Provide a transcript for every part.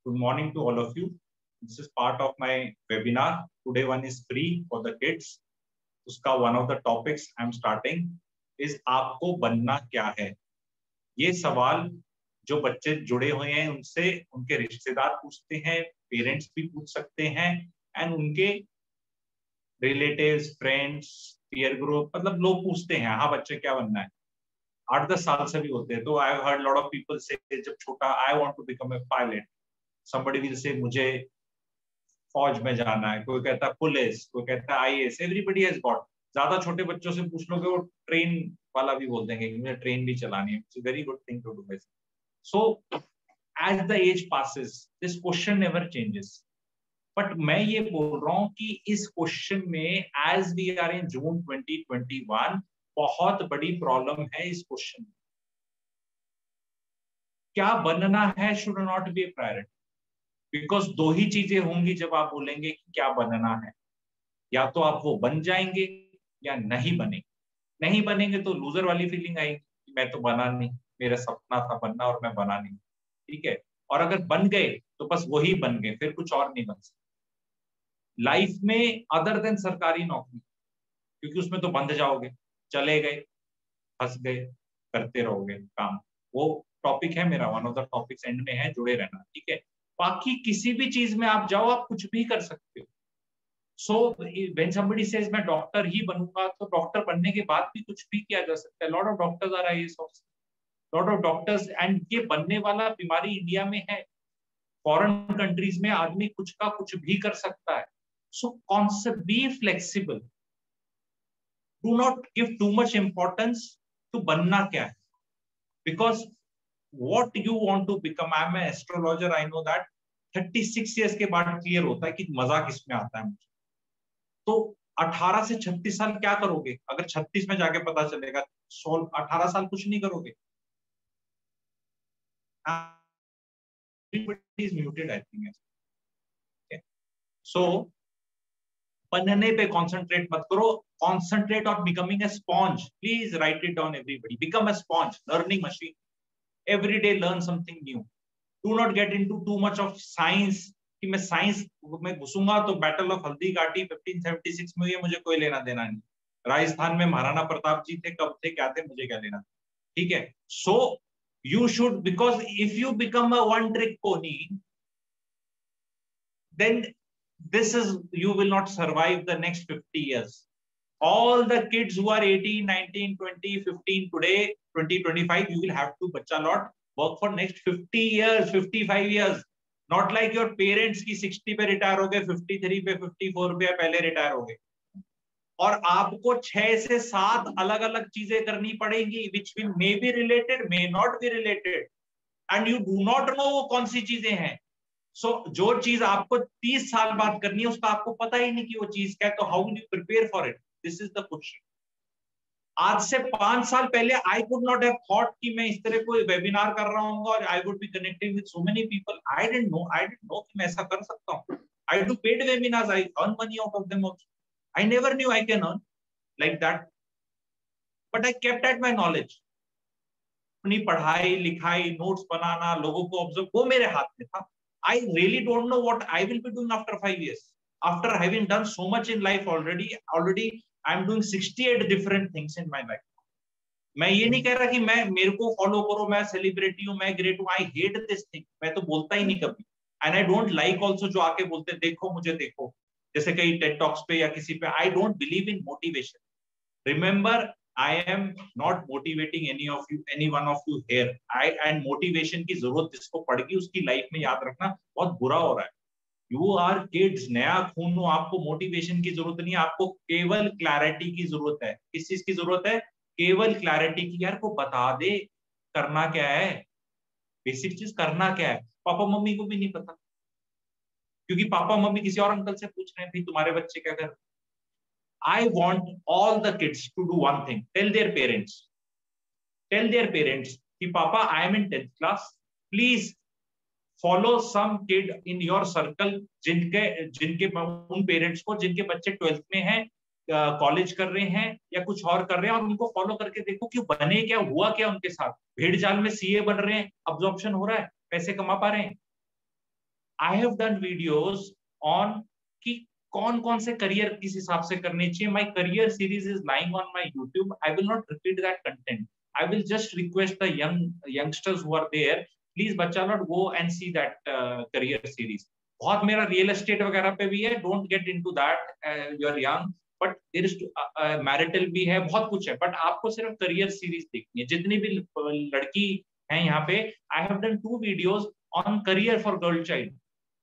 Good morning to all of you. This is part of my webinar. Today one is free for the kids. उसका one of the topics I'm starting is आपको बनना क्या है? ये सवाल जो बच्चे जुड़े हुए हैं उनसे उनके रिश्तेदार पूछते हैं, पेरेंट्स भी पूछ सकते हैं एंड उनके रिलेटिव्स, फ्रेंड्स, पीयर ग्रुप, मतलब लोग पूछते हैं हाँ बच्चे क्या बनना है। 8-10 साल से भी होते हैं। तो I have heard lot of people से जब छोटा I want to become a pilot, somebody will say मुझे फौज में जाना है, कोई कहता है पुलिस, कोई कहता है आईएएस, एवरीबडी हैज गॉट। ज्यादा छोटे बच्चों से पूछ लोगे वो ट्रेन वाला भी बोल देंगे कि मुझे ट्रेन भी चलानी है। It's a very good thing to do. So as the age passes this question never changes. But मैं ये बोल रहा हूँ कि इस क्वेश्चन में as we are in June 2021 बहुत बड़ी प्रॉब्लम है इस क्वेश्चन में। क्या बनना है should not be a priority, because दो ही चीजें होंगी जब आप बोलेंगे कि क्या बनना है। या तो आप वो बन जाएंगे या नहीं बनेंगे। नहीं बनेंगे तो लूजर वाली फीलिंग आएगी कि मैं तो बना नहीं, मेरा सपना था बनना और मैं बना नहीं। ठीक है। और अगर बन गए तो बस वही बन गए, फिर कुछ और नहीं बन सकता लाइफ में अदर देन सरकारी नौकरी, क्योंकि उसमें तो बंध जाओगे, चले गए, फंस गए, करते रहोगे काम। वो टॉपिक है मेरा, one of the topics and में है, जुड़े रहना। ठीक है। बाकी किसी भी चीज में आप जाओ, आप कुछ भी कर सकते हो। सो व्हेन समबडी सेज मैं डॉक्टर ही बनूंगा, तो डॉक्टर बनने के बाद भी कुछ भी किया जा सकता है। Lot of doctors are IAS officer, lot of doctors, and ये बनने वाला बीमारी इंडिया में है। फॉरेन कंट्रीज में आदमी कुछ का कुछ भी कर सकता है। So concept be flexible, do not give too much importance to बनना क्या है, because what you want to become. I am an astrologer, I know that 36 years के बाद क्लियर होता है कि मजा किसमें आता है मुझे। तो 18 से 36 साल क्या करोगे? अगर 36 में जाके पता चलेगा, 18 साल कुछ नहीं करोगे। Everybody is muted, I think. Okay. So बनने पे कॉन्सेंट्रेट मत करो, concentrate on becoming a sponge. Please write it down everybody, become a sponge, learning machine. Every day learn something new. Do not get into too much of science कि मैं science में घुसूंगा तो battle of Haldi Ghati 1576 में ये मुझे कोई लेना देना नहीं। राजस्थान में महाराणा प्रताप जी थे, कब थे, क्या थे, मुझे क्या लेना। ठीक है। So you should, because if you become a one trick pony, then this is, you will not survive the next 50 years. All the kids who are 18, 19, 20, 15 today, 2025, you will have to bacha lot work for next 50 years, 55 years. Not like your parents की 60 पे retire हो गए, 53 पे, 54 पे पहले retire हो गए। और आपको 6 से 7 अलग अलग चीजें करनी पड़ेंगी, which will may be related, may not be related, and you do not know वो कौन सी चीजें हैं। सो जो चीज आपको 30 साल बाद करनी है उसका आपको पता ही नहीं कि वो चीज क्या है, तो how will you prepare for it? This is the question. आज से 5 साल पहले I could not have thought कि मैं इस तरह कोई वेबिनार कर रहा हूँ और I would be connecting with so many people. I didn't know कि मैं ऐसा कर सकता हूँ। I do paid webinars, I earn money out of them also. I never knew I can earn like that, but I kept at my knowledge. अपनी पढ़ाई लिखाई, notes बनाना, लोगों को ऑब्जर्व, वो मेरे हाथ में था। I really don't know what I will be doing after 5 years. After having done so much in life already I'm doing 68 different things in my life. मैं ये नहीं कह रहा कि मैं, मेरे को फॉलो करो, मैं सेलिब्रिटी हूँ, मैं ग्रेट हूँ। I hate this thing. मैं तो बोलता ही नहीं कभी। And I don't like also जो आके बोलते देखो मुझे देखो, जैसे कई TED Talks पे या किसी पे। I don't believe in motivation. Remember, I am not motivating any one of you here. And motivation की जरूरत जिसको पड़ेगी उसकी लाइफ में, याद रखना, बहुत बुरा हो रहा है। You are kids, नया खून हो, आपको मोटिवेशन की जरूरत नहीं है, आपको केवल क्लैरिटी की जरूरत है। किस चीज की जरूरत है? केवल क्लैरिटी की। यार को बता दे करना क्या है, बेसिक चीज करना क्या है। पापा मम्मी को भी नहीं पता, क्योंकि पापा मम्मी किसी और अंकल से पूछ रहे हैं भाई तुम्हारे बच्चे क्या कर। I want all the kids to do one thing. Tell their parents कि पापा I am in 10th class. Please follow some kid in your circle जिनके उन पेरेंट्स को जिनके बच्चे 12th में हैं, कॉलेज कर रहे हैं या कुछ और कर रहे हैं, और उनको फॉलो करके देखो कि बने क्या, हुआ क्या उनके साथ। भेड़ जाल में सीए बन रहे हैं, अब्जॉर्प्शन हो रहा है, पैसे कमा पा रहे हैं। I have done videos on कि कौन कौन से करियर किस हिसाब से करने चाहिए. My career series is lying on my YouTube. I will not repeat that content. I will just request the youngsters who are there, please बच्चा लॉट go and see that career series. बहुत मेरा real estate वगैरह पे भी है, don't get into that, you are young, but there is marital भी है, बहुत कुछ है, बट आपको सिर्फ करियर सीरीज देखनी है. जितनी भी लड़की है यहाँ पे, I have done 2 videos on career for girl child.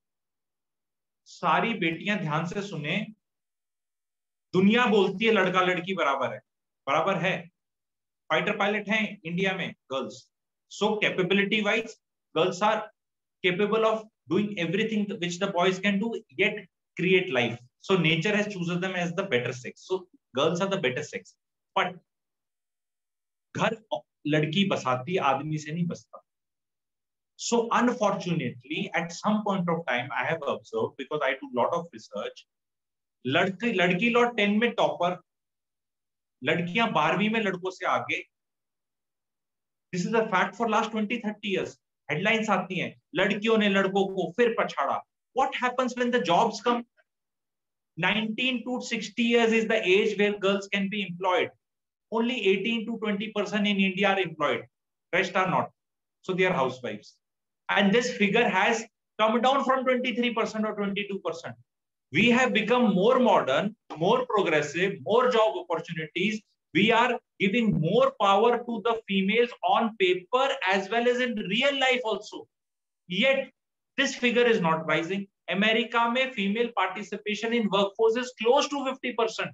सारी बेटियां ध्यान से सुने. दुनिया बोलती है लड़का लड़की बराबर है, बराबर है. फाइटर पायलट हैं इंडिया में girls. So capability wise girls are capable of doing everything which the boys can do, yet create life. So nature has chosen them as the better sex. So girls are the better sex. But घर लड़की बसाती, आदमी से नहीं बसता. So unfortunately, at some point of time, I have observed, because I do lot of research, लड़की लॉट 10 में टॉपर, लड़कियां 12वीं में लड़कों से आगे. This is a fact for last 20-30 years. Headlines आती हैं, लड़कियों ने लड़कों को फिर पछाड़ा. What happens when the jobs come? 19 to 60 years is the age where girls can be employed. Only 18 to 20% in India are employed. Rest are not. So they are housewives. And this figure has come down from 23% or 22%. We have become more modern, more progressive, more job opportunities. We are giving more power to the females on paper as well as in real life also. Yet this figure is not rising. America में female participation in workforce is close to 50%.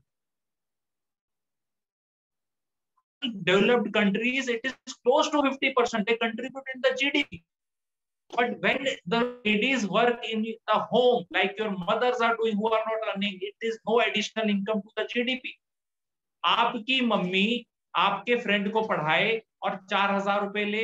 Developed countries, it is close to 50%. They contribute in the GDP. But when the ladies work in the home, like your mothers are doing, who are not earning, it is no additional income to the GDP. आपकी mummy आपके friend को पढ़ाए और 4,000 रुपए ले,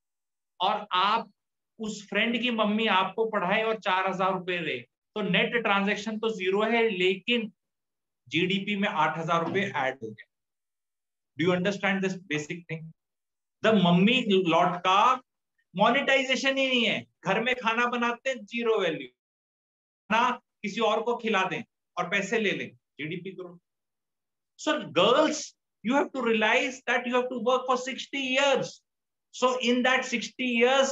और आप उस फ्रेंड की मम्मी आपको पढ़ाए और 4,000 रुपए ले, तो नेट ट्रांजैक्शन तो 0 है, लेकिन जीडीपी में 8,000 रुपए ऐड हो गए. Do you understand this basic thing? The mummy लॉट का मोनेटाइजेशन ही नहीं है. घर में खाना बनाते हैं, 0 वैल्यू. ना किसी और को खिला दें और पैसे ले लें, GDP growth. So girls, you have to realize that you have to work for 60 years. So in that 60 years,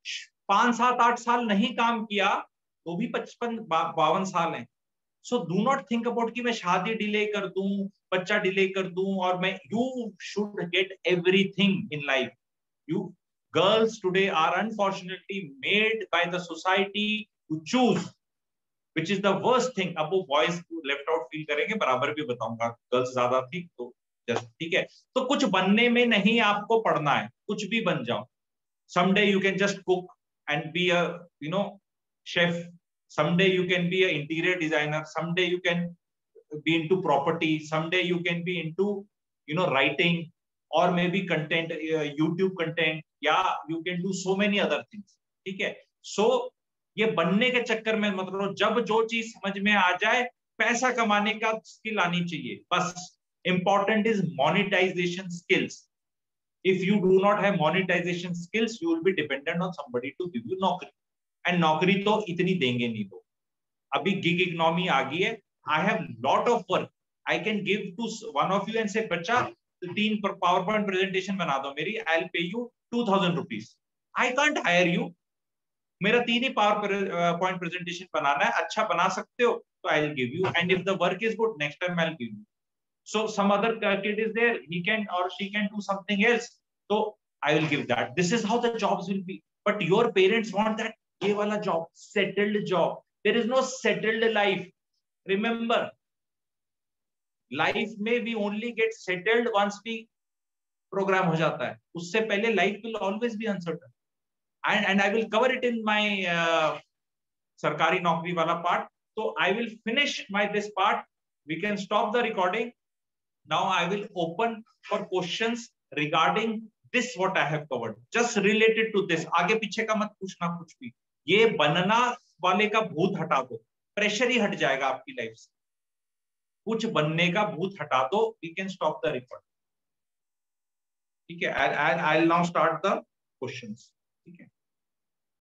5, 7, 8 साल नहीं काम किया तो भी 55-52 साल हैं. So do not think about कि मैं शादी डिले कर दूं, बच्चा डिले कर दूं, और मैं, you should get everything in life. You girls today are unfortunately made by the society to choose, which is the worst thing. अब वो बॉयज लेफ्ट आउट फील करेंगे, बराबर भी बताऊंगा. गर्ल्स ज्यादा थी तो जस्ट ठीक है. तो कुछ बनने में नहीं आपको पढ़ना है, कुछ भी बन जाओ. someday you can just cook and be a chef. someday you can be a interior designer. someday you can be into property. someday you can be into writing, or maybe content, YouTube content. Yeah, you can do so many other things. ठीक है. So ये बनने के चक्कर में मतलब जब जो चीज समझ में आ जाए, पैसा कमाने का स्किल आनी चाहिए बस. Important is monetization skills. If you do not have monetization skills, you will be dependent on somebody to give you नौकरी. एंड नौकरी तो इतनी देंगे नहीं लोग. अभी गिग इकोनॉमी आ गई है. I have lot of work. I can give to one of you and say, बच्चा 3 पावर पॉइंट प्रेजेंटेशन बना दो मेरी, I will pay you 2,000 rupees. I can't hire you. मेरा 3 ही पावर पॉइंट प्रेजेंटेशन बनाना है, अच्छा बना सकते हो तो I will give you. And if the work is good, next time I will give you. So some other kid is there, he can or she can do something else, so I will give that. This is how the jobs will be. But your parents want that ये वाला job, settled job. There is no settled life. Remember, life में we only get settled once we program हो जाता है. उससे पहले life will always be uncertain. And I will cover it in my सरकारी नौकरी वाला part. So I will finish this part. We can stop the recording. Now I will open for questions regarding this what I have covered. Just related to this. आगे पीछे का मत पूछना कुछ भी. ये बनना वाले का भूत हटा दो. प्रेशर ही हट जाएगा आपकी लाइफ से. कुछ बनने का भूत हटा दो. We can stop the recording. ठीक है. I'll now start the questions. ठीक है.